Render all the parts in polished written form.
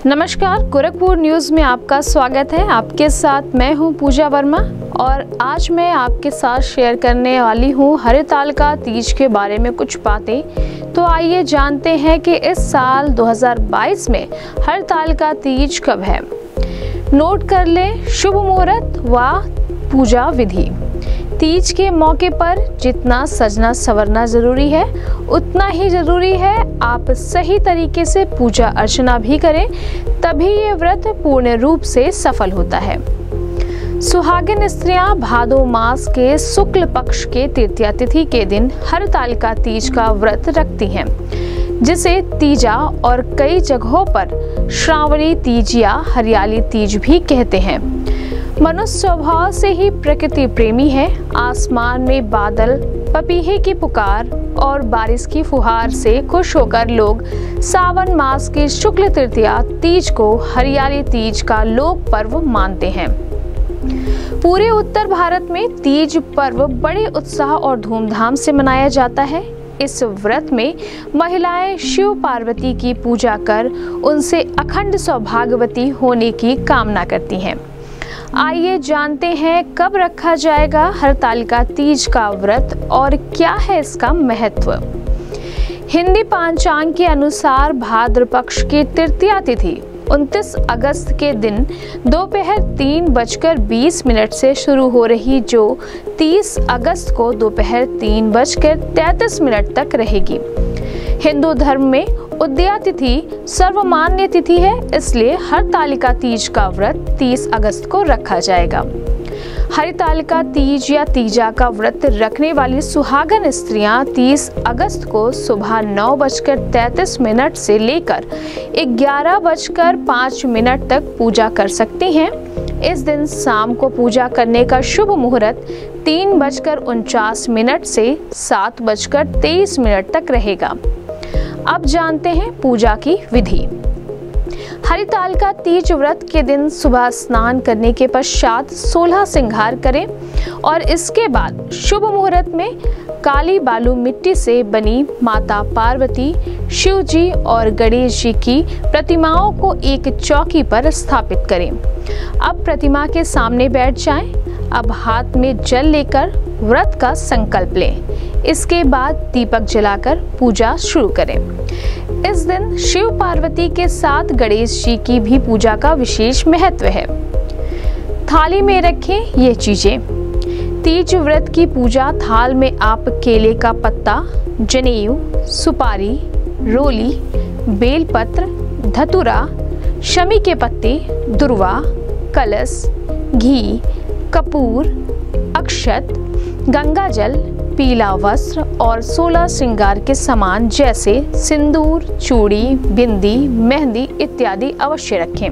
नमस्कार, गोरखपुर न्यूज़ में आपका स्वागत है। आपके साथ मैं हूं पूजा वर्मा और आज मैं आपके साथ शेयर करने वाली हूं हरितालिका तीज के बारे में कुछ बातें। तो आइए जानते हैं कि इस साल 2022 में हरितालिका तीज कब है। नोट कर लें शुभ मुहूर्त व पूजा विधि। तीज के मौके पर जितना सजना संवरना जरूरी है उतना ही जरूरी है आप सही तरीके से पूजा अर्चना भी करें, तभी ये व्रत पूर्ण रूप से सफल होता है। सुहागिन स्त्रियां भादो मास के शुक्ल पक्ष के तृतीया तिथि के दिन हरितालिका तीज का व्रत रखती हैं, जिसे तीजा और कई जगहों पर श्रावणी तीज या हरियाली तीज भी कहते हैं। मनुष्य स्वभाव से ही प्रकृति प्रेमी है। आसमान में बादल, पपीहे की पुकार और बारिश की फुहार से खुश होकर लोग सावन मास की शुक्ल तृतीया तीज को हरियाली तीज का लोक पर्व मानते हैं। पूरे उत्तर भारत में तीज पर्व बड़े उत्साह और धूमधाम से मनाया जाता है। इस व्रत में महिलाएं शिव पार्वती की पूजा कर उनसे अखंड सौभाग्यवती होने की कामना करती हैं। आइए जानते हैं कब रखा जाएगा हरितालिका तीज का व्रत और क्या है इसका महत्व। हिंदी पंचांग के अनुसार भाद्र पक्ष की तृतीया तिथि 29 अगस्त के दिन दोपहर 3:20 से शुरू हो रही, जो 30 अगस्त को दोपहर 3:33 तक रहेगी। हिंदू धर्म में उदया तिथि सर्वमान्य तिथि है, इसलिए हरितालिका तीज का व्रत 30 अगस्त को रखा जाएगा। हरितालिका तीज या तीजा का व्रत रखने वाली सुहागन स्त्रियां 30 अगस्त को सुबह 9:33 से लेकर 11:05 तक पूजा कर सकती हैं। इस दिन शाम को पूजा करने का शुभ मुहूर्त 3:49 से 7:23 तक रहेगा। अब जानते हैं पूजा की विधि। हरितालिका तीज व्रत के दिन सुबह स्नान करने के पश्चात 16 श्रृंगार करें और इसके बाद शुभ मुहूर्त में काली बालू मिट्टी से बनी माता पार्वती, शिव जी और गणेश जी की प्रतिमाओं को एक चौकी पर स्थापित करें। अब प्रतिमा के सामने बैठ जाएं। अब हाथ में जल लेकर व्रत का संकल्प लें। इसके बाद दीपक जलाकर पूजा शुरू करें। इस दिन शिव पार्वती के साथ गणेश जी की भी पूजा का विशेष महत्व है। थाली में रखें ये चीजें। तीज व्रत की पूजा थाल में आप केले का पत्ता, जनेऊ, सुपारी, रोली, बेलपत्र, धतूरा, शमी के पत्ते, दुर्वा, कलश, घी, कपूर, अक्षत, गंगा जल, पीला वस्त्र और 16 श्रृंगार के सामान जैसे सिंदूर, चूड़ी, बिंदी, मेहंदी इत्यादि अवश्य रखें।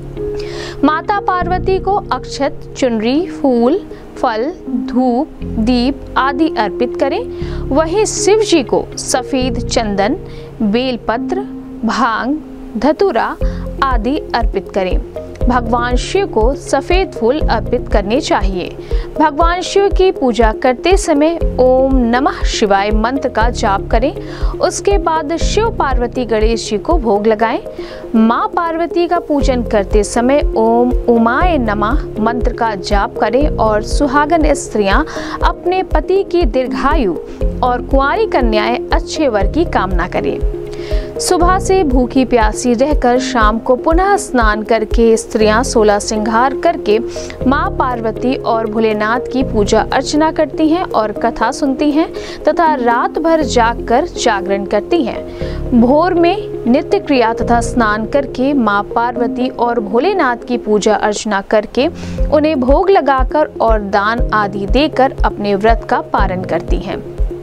माता पार्वती को अक्षत, चुनरी, फूल, फल, धूप, दीप आदि अर्पित करें। वहीं शिव जी को सफेद चंदन, बेलपत्र, भांग, धतूरा आदि अर्पित करें। भगवान शिव को सफेद फूल अर्पित करने चाहिए। भगवान शिव की पूजा करते समय ओम नमः शिवाय मंत्र का जाप करें। उसके बाद शिव पार्वती गणेश जी को भोग लगाएं। माँ पार्वती का पूजन करते समय ओम उमाय नमः मंत्र का जाप करें और सुहागन स्त्रियां अपने पति की दीर्घायु और कुंवारी कन्याएं अच्छे वर की कामना करें। सुबह से भूखी प्यासी रहकर शाम को पुनः स्नान करके स्त्रियां 16 श्रृंगार करके माँ पार्वती और भोलेनाथ की पूजा अर्चना करती हैं और कथा सुनती हैं तथा रात भर जागकर जागरण करती हैं। भोर में नित्य क्रिया तथा स्नान करके माँ पार्वती और भोलेनाथ की पूजा अर्चना करके उन्हें भोग लगाकर और दान आदि देकर अपने व्रत का पारण करती हैं।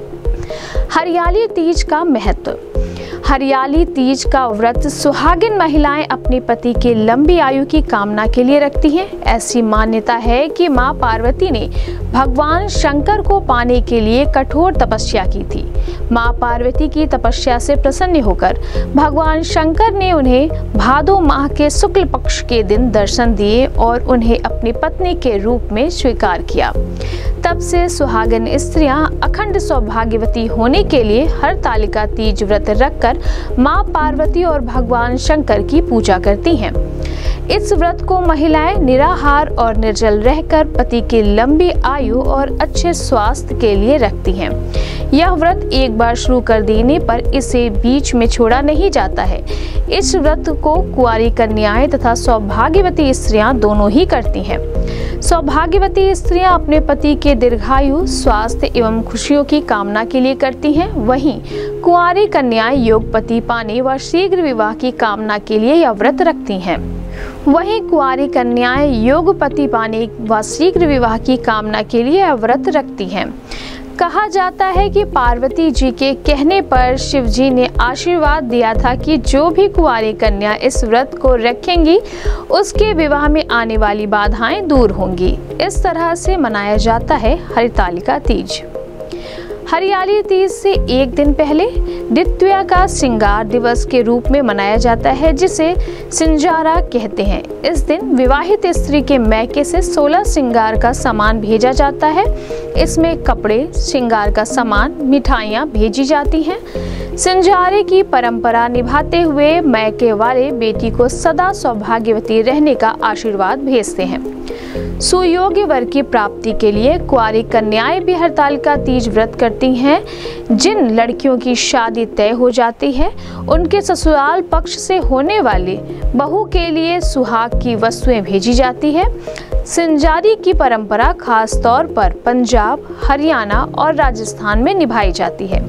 हरियाली तीज का महत्व। हरियाली तीज का व्रत सुहागिन महिलाएं अपने पति के लंबी आयु की कामना के लिए रखती हैं। ऐसी मान्यता है कि मां पार्वती ने भगवान शंकर को पाने के लिए कठोर तपस्या की थी। मां पार्वती की तपस्या से प्रसन्न होकर भगवान शंकर ने उन्हें भादो माह के शुक्ल पक्ष के दिन दर्शन दिए और उन्हें अपनी पत्नी के रूप में स्वीकार किया। तब से सुहागिन स्त्रियां अखंड सौभाग्यवती होने के लिए हरतालिका तीज व्रत रखकर मां पार्वती और भगवान शंकर की पूजा करती हैं। इस व्रत को महिलाएं निराहार और निर्जल रहकर पति की लंबी आयु और अच्छे स्वास्थ्य के लिए रखती हैं। यह व्रत एक बार शुरू कर देने पर इसे बीच में छोड़ा नहीं जाता है। इस व्रत को कुंवारी कन्याएं तथा सौभाग्यवती स्त्रियां दोनों ही करती हैं। सौभाग्यवती स्त्रियां अपने पति के दीर्घायु, स्वास्थ्य एवं खुशियों की कामना के लिए करती हैं। वहीं कुंवारी कन्याएं योगपति पाने व शीघ्र विवाह की कामना के लिए यह व्रत रखती हैं। वहीं कुंवारी कन्याएं योगपति पाने व शीघ्र विवाह की कामना के लिए यह व्रत रखती हैं। कहा जाता है कि पार्वती जी के कहने पर शिव जी ने आशीर्वाद दिया था कि जो भी कुंवारी कन्या इस व्रत को रखेंगी उसके विवाह में आने वाली बाधाएं दूर होंगी। इस तरह से मनाया जाता है हरितालिका तीज। हरियाली तीज से एक दिन पहले द्वितीया का श्रृंगार दिवस के रूप में मनाया जाता है, जिसे सिंजारा कहते हैं। इस दिन विवाहित स्त्री के मैके से 16 श्रृंगार का सामान भेजा जाता है। इसमें कपड़े, श्रृंगार का सामान, मिठाइयाँ भेजी जाती हैं। सिंजारे की परंपरा निभाते हुए मैके वाले बेटी को सदा सौभाग्यवती रहने का आशीर्वाद भेजते हैं। सुयोग्य वर की प्राप्ति के लिए कुंवारी कन्याएं भी हरतालिका तीज व्रत करती हैं। जिन लड़कियों की शादी तय हो जाती है उनके ससुराल पक्ष से होने वाली बहू के लिए सुहाग की वस्तुएं भेजी जाती है। सिंजारी की परंपरा खास तौर पर पंजाब, हरियाणा और राजस्थान में निभाई जाती है।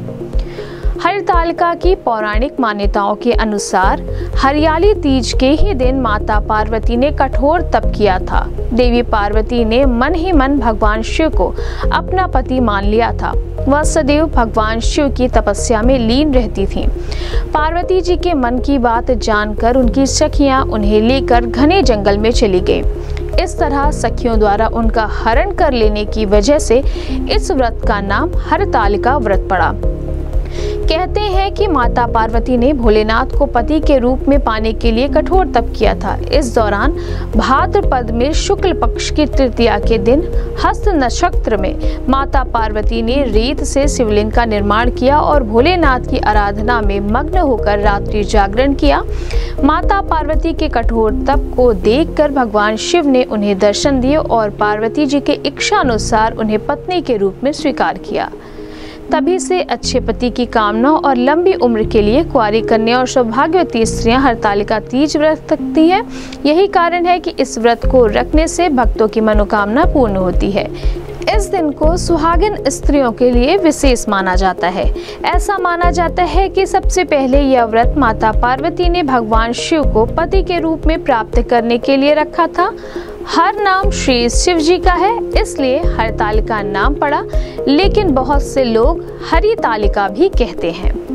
हरितालिका की पौराणिक मान्यताओं के अनुसार हरियाली तीज के ही दिन माता पार्वती ने कठोर तप किया था। देवी पार्वती ने मन ही मन भगवान शिव को अपना पति मान लिया था। वह सदैव भगवान शिव की तपस्या में लीन रहती थीं। पार्वती जी के मन की बात जानकर उनकी सखियां उन्हें लेकर घने जंगल में चली गईं। इस तरह सखियों द्वारा उनका हरण कर लेने की वजह से इस व्रत का नाम हरतालिका व्रत पड़ा। कहते हैं कि माता पार्वती ने भोलेनाथ को पति के रूप में पाने के लिए कठोर तप किया था। इस दौरान भाद्रपद में शुक्ल पक्ष की तृतीया के दिन हस्त नक्षत्र में माता पार्वती ने रेत से शिवलिंग का निर्माण किया और भोलेनाथ की आराधना में मग्न होकर रात्रि जागरण किया। माता पार्वती के कठोर तप को देखकर भगवान शिव ने उन्हें दर्शन दिए और पार्वती जी के इच्छा अनुसार उन्हें पत्नी के रूप में स्वीकार किया। तभी से अच्छे पति की कामना और लंबी उम्र के लिए कुंवारी कन्या और सौभाग्यवती स्त्रियां हरतालिका तीज व्रत रखती हैं। यही कारण है कि इस व्रत को रखने से भक्तों की मनोकामना पूर्ण होती है। इस दिन को सुहागिन स्त्रियों के लिए विशेष माना जाता है। ऐसा माना जाता है कि सबसे पहले यह व्रत माता पार्वती ने भगवान शिव को पति के रूप में प्राप्त करने के लिए रखा था। हर नाम श्री शिव जी का है, इसलिए हरतालिका नाम पड़ा, लेकिन बहुत से लोग हरितालिका भी कहते हैं।